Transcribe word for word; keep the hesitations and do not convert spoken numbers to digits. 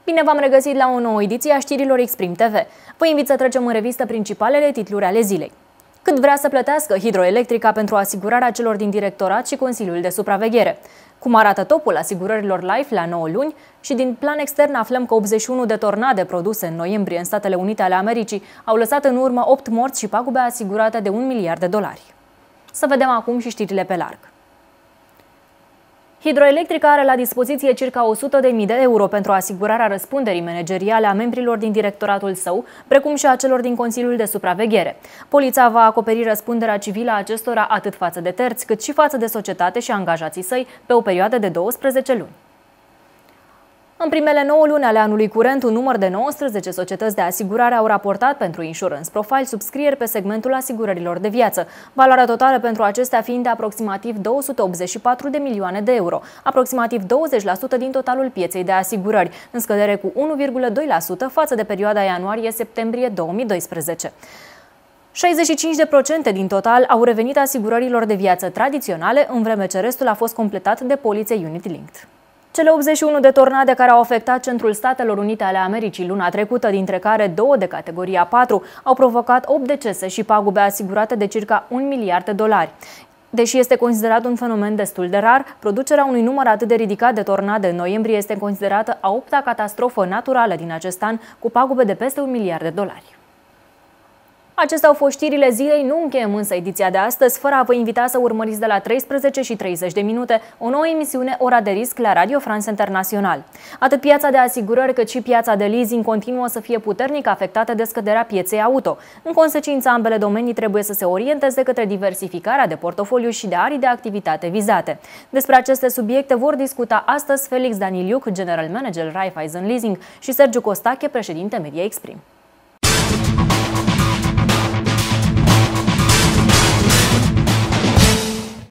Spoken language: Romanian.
Bine v-am regăsit la o nouă ediție a știrilor Exprim T V. Vă invit să trecem în revistă principalele titluri ale zilei. Cât vrea să plătească Hidroelectrica pentru asigurarea celor din directorat și Consiliul de Supraveghere? Cum arată topul asigurărilor Life la nouă luni? Și din plan extern aflăm că optzeci și unu de tornade produse în noiembrie în Statele Unite ale Americii au lăsat în urmă opt morți și pagube asigurate de un miliard de dolari. Să vedem acum și știrile pe larg. Hidroelectrica are la dispoziție circa o sută de mii de euro pentru asigurarea răspunderii manageriale a membrilor din directoratul său, precum și a celor din Consiliul de Supraveghere. Poliția va acoperi răspunderea civilă a acestora atât față de terți, cât și față de societate și angajații săi pe o perioadă de douăsprezece luni. În primele nouă luni ale anului curent, un număr de nouăsprezece societăți de asigurare au raportat pentru Insurance Profile subscrieri pe segmentul asigurărilor de viață, valoarea totală pentru acestea fiind de aproximativ două sute optzeci și patru de milioane de euro, aproximativ douăzeci la sută din totalul pieței de asigurări, în scădere cu unu virgulă doi la sută față de perioada ianuarie-septembrie două mii doisprezece. șaizeci și cinci la sută din total au revenit asigurărilor de viață tradiționale, în vreme ce restul a fost completat de polițe Unit Linked. Cele optzeci și unu de tornade care au afectat centrul Statelor Unite ale Americii luna trecută, dintre care două de categoria patru, au provocat opt decese și pagube asigurate de circa un miliard de dolari. Deși este considerat un fenomen destul de rar, producerea unui număr atât de ridicat de tornade în noiembrie este considerată a opta catastrofă naturală din acest an, cu pagube de peste un miliard de dolari. Acestea au fost știrile zilei, nu încheiem însă ediția de astăzi, fără a vă invita să urmăriți de la treisprezece și treizeci de minute o nouă emisiune Ora de Risc la Radio France International. Atât piața de asigurări cât și piața de leasing continuă să fie puternic afectate de scăderea pieței auto. În consecință, ambele domenii trebuie să se orienteze către diversificarea de portofoliu și de arii de activitate vizate. Despre aceste subiecte vor discuta astăzi Felix Daniliuc, General Manager Raiffeisen Leasing, și Sergiu Costache, președinte Media Exprim.